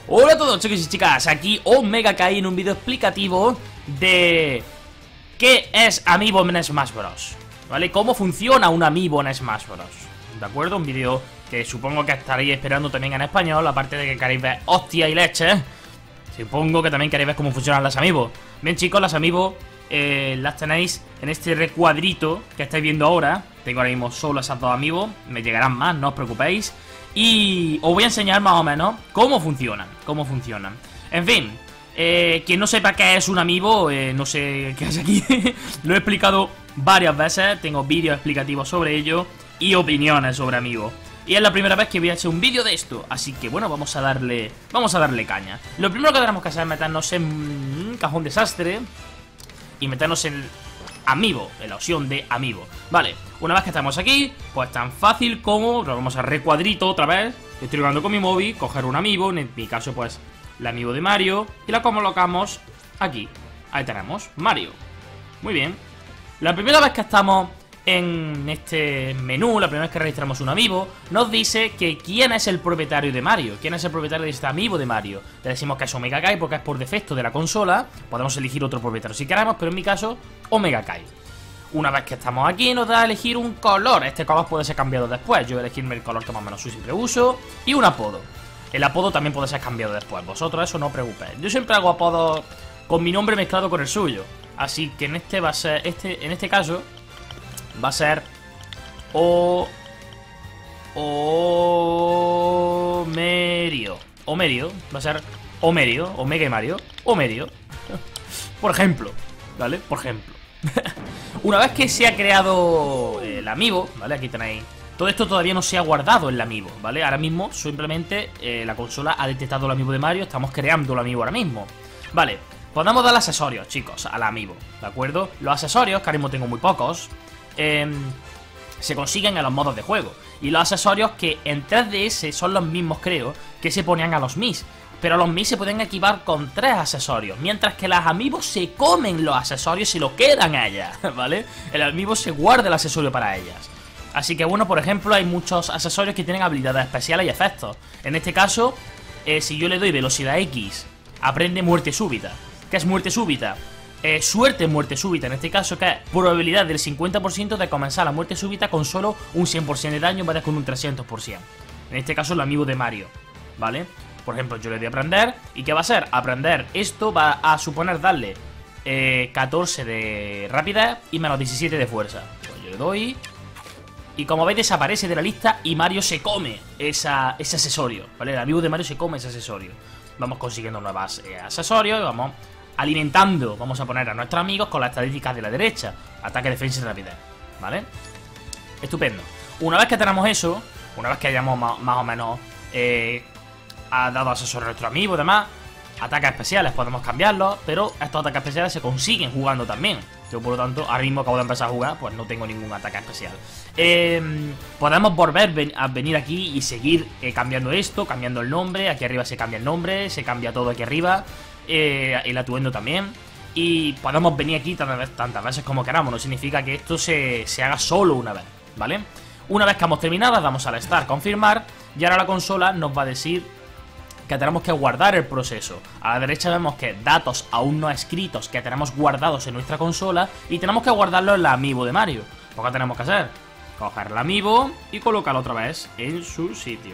Hola a todos chicos y chicas, aquí Omega Kai en un vídeo explicativo de qué es Amiibo en Smash Bros. ¿Vale? Cómo funciona un Amiibo en Smash Bros. ¿De acuerdo? Un vídeo que supongo que estaréis esperando también en español, aparte de que queréis ver hostia y leche. Supongo que también queréis ver cómo funcionan las Amiibo. Bien chicos, las Amiibo las tenéis en este recuadrito que estáis viendo ahora. Tengo ahora mismo solo esas dos Amiibo, me llegarán más, no os preocupéis. Y os voy a enseñar más o menos cómo funcionan. En fin, quien no sepa qué es un Amiibo, no sé qué hace aquí. Lo he explicado varias veces, tengo vídeos explicativos sobre ello y opiniones sobre Amiibo. Y es la primera vez que voy a hacer un vídeo de esto, así que bueno, vamos a darle caña. Lo primero que tenemos que hacer es meternos en un cajón desastre y meternos en Amiibo, en la opción de Amiibo. Vale, una vez que estamos aquí, pues tan fácil como nos vamos a recuadrito otra vez. Estoy jugando con mi móvil, coger un Amiibo, en mi caso pues la Amiibo de Mario, y la colocamos aquí. Ahí tenemos, Mario. Muy bien. La primera vez que estamos en este menú, la primera vez que registramos un Amiibo, nos dice que quién es el propietario de Mario, quién es el propietario de este Amiibo de Mario. Le decimos que es Omega Kai porque es por defecto de la consola. Podemos elegir otro propietario si queremos, pero en mi caso, Omega Kai. Una vez que estamos aquí, nos da a elegir un color. Este color puede ser cambiado después. Yo voy a elegirme el color que más o menos siempre uso. Y un apodo. El apodo también puede ser cambiado después. Vosotros eso no os preocupéis. Yo siempre hago apodos con mi nombre mezclado con el suyo. Así que en este va a ser, en este caso va a ser Omerio. Va a ser Omerio. Omega y Mario. Omerio. Por ejemplo. ¿Vale? Por ejemplo. Una vez que se ha creado el Amiibo, ¿vale? Aquí tenéis. Todo esto todavía no se ha guardado en el Amiibo, ¿vale? Ahora mismo simplemente la consola ha detectado el Amiibo de Mario. Estamos creando el Amiibo ahora mismo. Vale, podemos dar accesorios, chicos, al Amiibo, ¿de acuerdo? Los accesorios, que ahora mismo tengo muy pocos, se consiguen en los modos de juego. Y los accesorios que en 3DS son los mismos, creo, que se ponían a los Mis. Pero los Mis se pueden equipar con 3 accesorios, mientras que las Amiibo se comen los accesorios y se lo quedan a ellas, ¿vale? El Amiibo se guarda el accesorio para ellas. Así que bueno, por ejemplo, hay muchos accesorios que tienen habilidades especiales y efectos. En este caso, si yo le doy velocidad X, aprende muerte súbita. ¿Qué es muerte súbita? Suerte muerte súbita, en este caso, que es probabilidad del 50% de comenzar la muerte súbita con solo un 100% de daño en vez de con un 300%. En este caso el Amiibo de Mario, ¿vale? Por ejemplo, yo le doy a aprender. ¿Y qué va a ser? Aprender esto va a suponer darle 14 de rapidez y menos 17 de fuerza. Pues yo le doy. Y como veis desaparece de la lista y Mario se come ese accesorio, ¿vale? El Amiibo de Mario se come ese accesorio. Vamos consiguiendo nuevos accesorios y vamos alimentando. Vamos a poner a nuestros amigos con las estadísticas de la derecha. Ataque, defensa y rapidez, ¿vale? Estupendo. Una vez que tenemos eso, una vez que hayamos más o menos ha dado accesorios a nuestro amigo y demás, ataques especiales podemos cambiarlos, pero estos ataques especiales se consiguen jugando también. Yo por lo tanto, ahora mismo acabo de empezar a jugar, pues no tengo ningún ataque especial. Podemos volver a venir aquí y seguir cambiando esto, cambiando el nombre. Aquí arriba se cambia el nombre, se cambia todo aquí arriba, el atuendo también. Y podemos venir aquí tantas veces como queramos. No significa que esto se haga solo una vez, ¿vale? Una vez que hemos terminado, damos al Start, confirmar, y ahora la consola nos va a decir que tenemos que guardar el proceso. A la derecha vemos que datos aún no escritos que tenemos guardados en nuestra consola y tenemos que guardarlo en la Amiibo de Mario. Pues ¿qué tenemos que hacer? Coger la Amiibo y colocarlo otra vez en su sitio.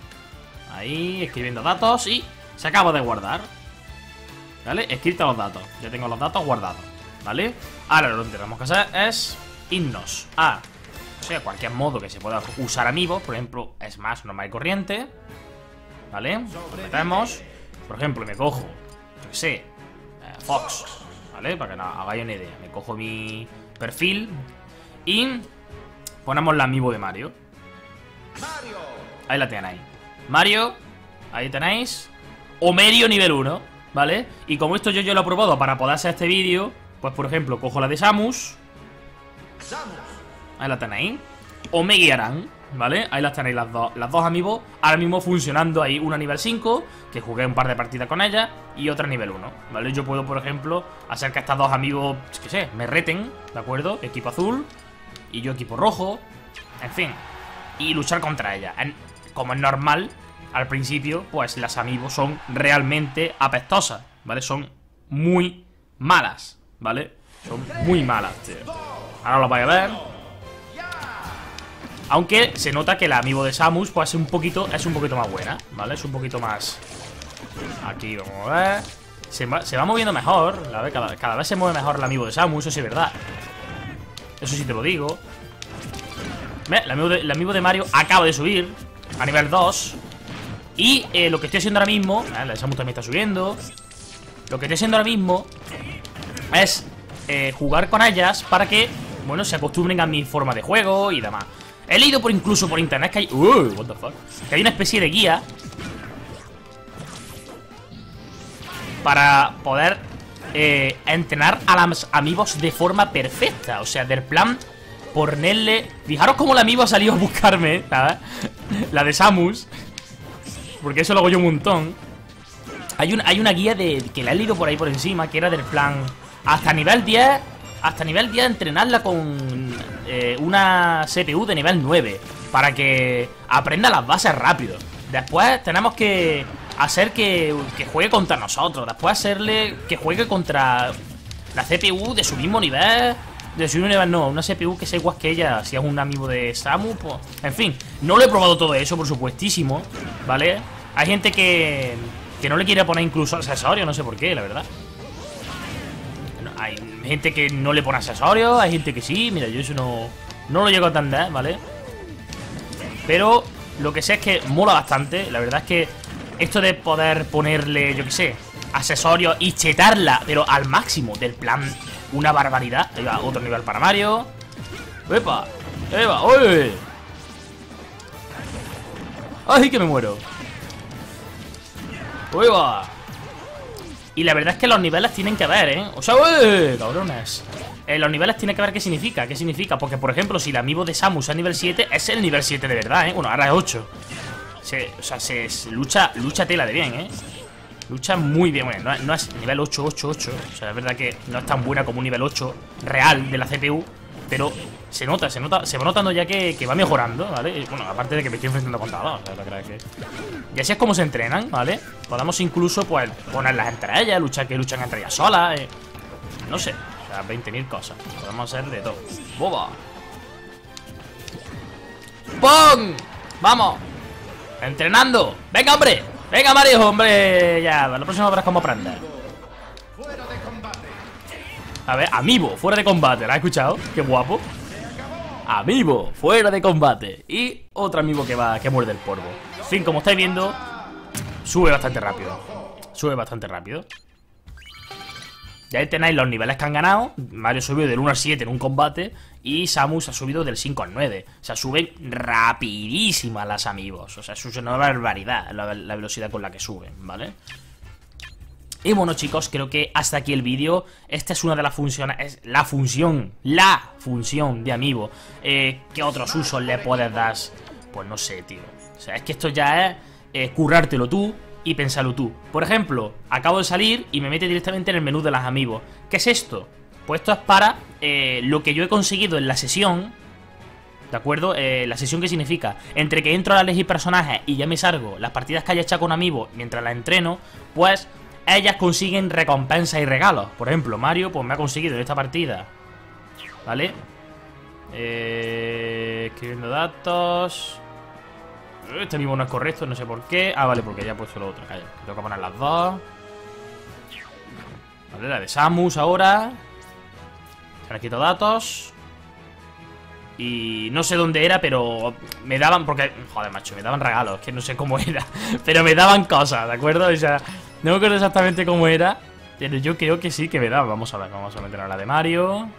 Ahí, escribiendo datos y se acaba de guardar. ¿Vale? Escrito los datos. Ya tengo los datos guardados. ¿Vale? Ahora lo que tenemos que hacer es irnos a, o sea, cualquier modo que se pueda usar Amiibo. Por ejemplo, Smash normal y corriente. ¿Vale? Lo metemos. Por ejemplo, me cojo, yo qué sé, Fox, ¿vale? Para que no hagáis una idea. Me cojo mi perfil y ponemos la Amiibo de Mario. Ahí la tenéis. Mario, ahí tenéis. Omerio nivel 1, ¿vale? Y como esto yo lo he probado para poder hacer este vídeo, pues por ejemplo, cojo la de Samus. Ahí la tenéis. Omega y Aran, ¿vale? Ahí las tenéis las dos Amiibo. Ahora mismo funcionando ahí, una nivel 5, que jugué un par de partidas con ella, y otra nivel 1, ¿vale? Yo puedo, por ejemplo, hacer que estas dos Amiibo, qué sé, me reten, ¿de acuerdo? Equipo azul y yo equipo rojo, en fin, y luchar contra ella. Como es normal, al principio, pues las amiibos son realmente apestosas, ¿vale? Son muy malas, ¿vale? Son muy malas, tío. Ahora lo vais a ver. Aunque se nota que la amiibo de Samus, pues es un poquito más buena, ¿vale? Es un poquito más... Aquí vamos a ver. Se va moviendo mejor, cada vez se mueve mejor el amiibo de Samus, eso sí es verdad. Eso sí te lo digo. El amiibo de Mario acaba de subir a nivel 2. Y lo que estoy haciendo ahora mismo, la de Samus también está subiendo. Lo que estoy haciendo ahora mismo es jugar con ellas para que, bueno, se acostumbren a mi forma de juego y demás. He leído incluso por internet que hay... what the fuck. Que hay una especie de guía para poder entrenar a los amigos de forma perfecta. O sea, del plan ponerle... Fijaros cómo el amigo ha salido a buscarme, ¿sabes? La de Samus, porque eso lo hago yo un montón. Hay una guía que la he leído por ahí por encima, que era del plan hasta nivel 10. Hasta nivel 10 entrenarla con una CPU de nivel 9 para que aprenda las bases rápido. Después tenemos que hacer que juegue contra nosotros. Después hacerle que juegue contra la CPU de su mismo nivel. De su mismo nivel no, una CPU que sea igual que ella. Si es un amigo de Samus, pues... En fin, no lo he probado todo eso, por supuestísimo, ¿vale? Hay gente que no le quiere poner incluso accesorios, no sé por qué, la verdad. Hay gente que no le pone accesorios, hay gente que sí. Mira, yo eso no lo llego a entender, ¿vale? Pero lo que sé es que mola bastante. La verdad es que esto de poder ponerle, yo qué sé, accesorios y chetarla, pero al máximo, del plan, una barbaridad. Ahí va, otro nivel para Mario. ¡Epa! ¡Epa! ¡Uy! ¡Ay, que me muero! ¡Uy, va! Y la verdad es que los niveles tienen que ver, ¿eh? O sea, ¡uy! Cabrones. Los niveles tienen que ver qué significa. ¿Qué significa? Porque, por ejemplo, si el amiibo de Samus es nivel 7, es el nivel 7 de verdad, ¿eh? Bueno, ahora es 8. O sea, se lucha tela de bien, ¿eh? Lucha muy bien. Bueno, no es nivel 8. O sea, es verdad que no es tan buena como un nivel 8 real de la CPU. Pero se va notando ya que va mejorando, ¿vale? Bueno, aparte de que me estoy enfrentando contra dos, o sea, que... Y así es como se entrenan, ¿vale? Podemos incluso, pues, ponerlas entre ellas, que luchan entre ellas solas, no sé, o sea, 20.000 cosas. Podemos hacer de todo. ¡Boba! ¡Pum! ¡Vamos! ¡Entrenando! ¡Venga, hombre! ¡Venga, Mario, hombre! Ya, la próxima verás cómo aprender. A ver, amiibo, fuera de combate, ¿la has escuchado? ¡Qué guapo! Amiibo, fuera de combate. Y otro amiibo que muerde el polvo. En fin, como estáis viendo, sube bastante rápido. Ya ahí tenéis los niveles que han ganado. Mario ha subido del 1 al 7 en un combate y Samus ha subido del 5 al 9. O sea, suben rapidísimas las amiibos. O sea, es una barbaridad la velocidad con la que suben, ¿vale? Y bueno, chicos, creo que hasta aquí el vídeo. Esta es una de las funciones, es la función de amiibo. ¿Qué otros usos le puedes dar? Pues no sé, tío. O sea, es que esto ya es currártelo tú y pensarlo tú. Por ejemplo, acabo de salir y me mete directamente en el menú de las amiibo. ¿Qué es esto? Pues esto es para lo que yo he conseguido en la sesión. ¿De acuerdo? La sesión, ¿qué significa? Entre que entro a elegir personajes y ya me salgo las partidas que haya echado con amiibo mientras las entreno, pues... ellas consiguen recompensas y regalos. Por ejemplo, Mario, pues me ha conseguido en esta partida, ¿vale? Escribiendo datos. Este mismo no es correcto, no sé por qué. Ah, vale, porque ya he puesto lo otro. Calla, tengo que poner las dos. Vale, la de Samus ahora. Se le quito datos. Y no sé dónde era, pero me daban... Porque, joder, macho, me daban regalos. Que no sé cómo era, pero me daban cosas, ¿de acuerdo? O sea, no me acuerdo exactamente cómo era, pero yo creo que sí que me daban. Vamos a ver, vamos a meter a la de Mario.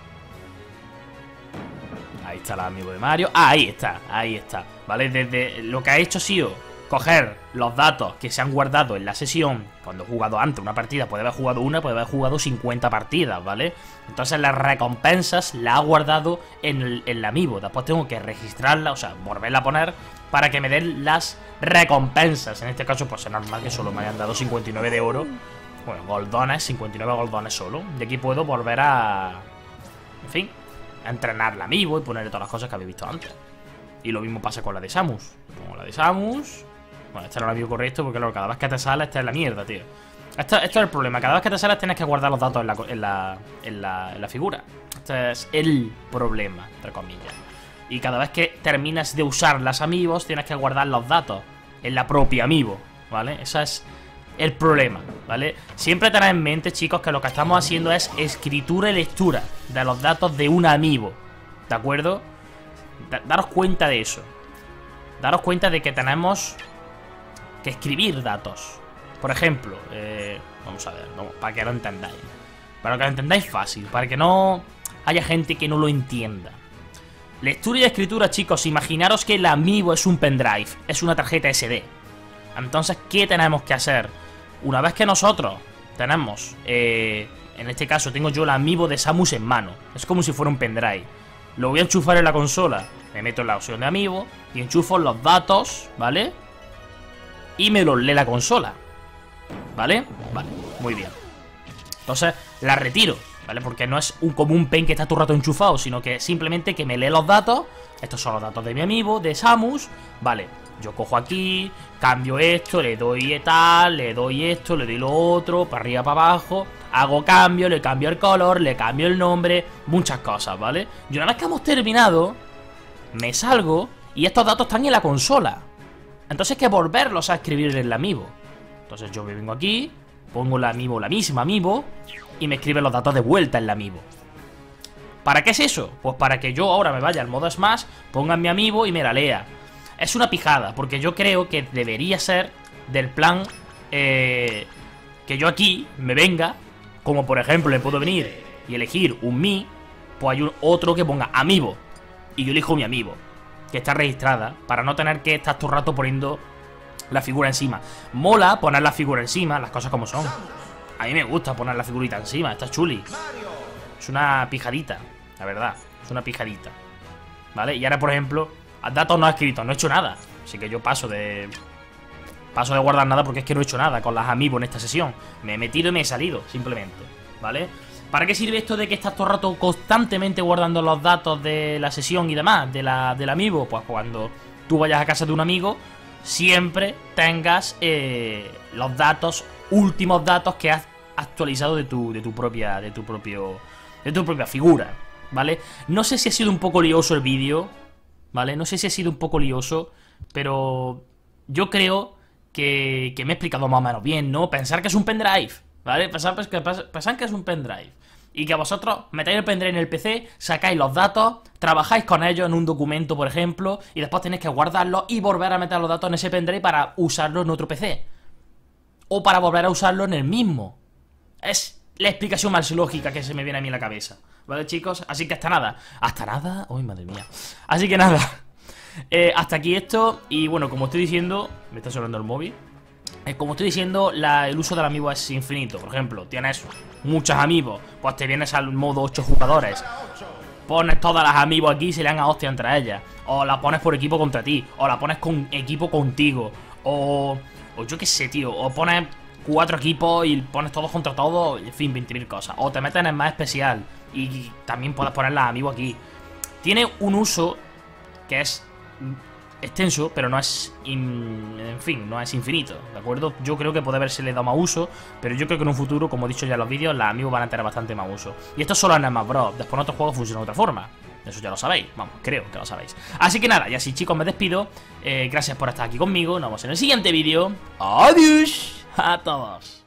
Ahí está la amiibo de Mario. Ah, ahí está, ¿vale? Desde lo que ha hecho ha sido coger los datos que se han guardado en la sesión. Cuando he jugado antes una partida, puede haber jugado una, puede haber jugado 50 partidas, ¿vale? Entonces las recompensas las ha guardado en la amiibo. Después tengo que registrarla, o sea, volverla a poner para que me den las recompensas. En este caso, pues es normal que solo me hayan dado 59 de oro. Bueno, goldones, 59 goldones solo. De aquí puedo volver a... En fin, a entrenar la amiibo y ponerle todas las cosas que habéis visto antes. Y lo mismo pasa con la de Samus. Pongo la de Samus. Bueno, este era el amigo correcto porque, claro, cada vez que te sale, esta es la mierda, tío. Esto es el problema. Cada vez que te sales tienes que guardar los datos en la figura. Este es el problema, entre comillas. Y cada vez que terminas de usar las amigos, tienes que guardar los datos en la propia amiibo, ¿vale? Ese es el problema, ¿vale? Siempre tened en mente, chicos, que lo que estamos haciendo es escritura y lectura de los datos de un amiibo, ¿de acuerdo? Daros cuenta de eso. Daros cuenta de que tenemos que escribir datos. Por ejemplo, vamos a ver, para que lo entendáis. Para que lo entendáis fácil, para que no haya gente que no lo entienda. Lectura y escritura, chicos, imaginaros que el amiibo es un pendrive, es una tarjeta SD. Entonces, ¿qué tenemos que hacer? Una vez que nosotros tenemos, en este caso tengo yo el amiibo de Samus en mano, es como si fuera un pendrive. Lo voy a enchufar en la consola, me meto en la opción de amiibo y enchufo los datos, ¿vale? Y me los lee la consola, ¿vale? Vale, muy bien. Entonces, la retiro, ¿vale? Porque no es como un pen que está todo el rato enchufado, sino que simplemente que me lee los datos. Estos son los datos de mi amiibo, de Samus, ¿vale? Yo cojo aquí, cambio esto, le doy tal, le doy esto, le doy lo otro, para arriba, para abajo, hago cambio, le cambio el color, le cambio el nombre, muchas cosas, ¿vale? Y una vez que hemos terminado, me salgo y estos datos están en la consola. Entonces hay que volverlos a escribir en el amiibo. Entonces yo me vengo aquí, pongo la amiibo, la misma amiibo, y me escribe los datos de vuelta en la amiibo. ¿Para qué es eso? Pues para que yo ahora me vaya al modo Smash, ponga en mi amiibo y me la lea. Es una pijada, porque yo creo que debería ser del plan que yo aquí me venga, como por ejemplo le puedo venir y elegir un Mi, pues hay otro que ponga amiibo, y yo elijo mi amiibo, que está registrada, para no tener que estar todo el rato poniendo la figura encima. Mola poner la figura encima, las cosas como son. A mí me gusta poner la figurita encima, está chuli. Es una pijadita, la verdad, es una pijadita, ¿vale? Y ahora, por ejemplo, datos no escritos, no he hecho nada. Así que yo paso de guardar nada porque es que no he hecho nada con las amiibo en esta sesión. Me he metido y me he salido, simplemente, ¿vale? ¿Para qué sirve esto de que estás todo el rato constantemente guardando los datos de la sesión y demás, del amiibo? Pues cuando tú vayas a casa de un amigo, siempre tengas los datos, últimos datos que has actualizado de tu propia figura, ¿vale? No sé si ha sido un poco lioso el vídeo, ¿vale? No sé si ha sido un poco lioso, pero yo creo que me he explicado más o menos bien, ¿no? Pensar que es un pendrive, ¿vale? Pensar que es un pendrive. Y que vosotros metáis el pendrive en el PC, sacáis los datos, trabajáis con ellos en un documento, por ejemplo, y después tenéis que guardarlos y volver a meter los datos en ese pendrive para usarlo en otro PC. O para volver a usarlo en el mismo. Es la explicación más lógica que se me viene a mí en la cabeza, ¿vale, chicos? Así que hasta nada. Hasta nada. Uy, madre mía. Así que nada. Hasta aquí esto. Y bueno, como estoy diciendo, me está sonando el móvil. Como estoy diciendo, el uso del amiibo es infinito. Por ejemplo, tienes muchos amiibos, pues te vienes al modo 8 jugadores. Pones todas las amiibos aquí y se le dan a hostia entre ellas. O la pones por equipo contra ti. O la pones con equipo contigo. O yo qué sé, tío. O pones 4 equipos y pones todos contra todos. En fin, 20.000 cosas. O te metes en el más especial y también puedes poner las amiibos aquí. Tiene un uso que es extenso, pero no es, en fin, no es infinito, ¿de acuerdo? Yo creo que puede haberse le dado más uso, pero yo creo que en un futuro, como he dicho ya en los vídeos, las amiibos van a tener bastante más uso. Y esto solo en Smash Bros. Después en otros juegos funciona de otra forma. Eso ya lo sabéis, vamos, creo que lo sabéis. Así que nada, y así, chicos, me despido. Gracias por estar aquí conmigo, nos vemos en el siguiente vídeo. ¡Adiós! A todos.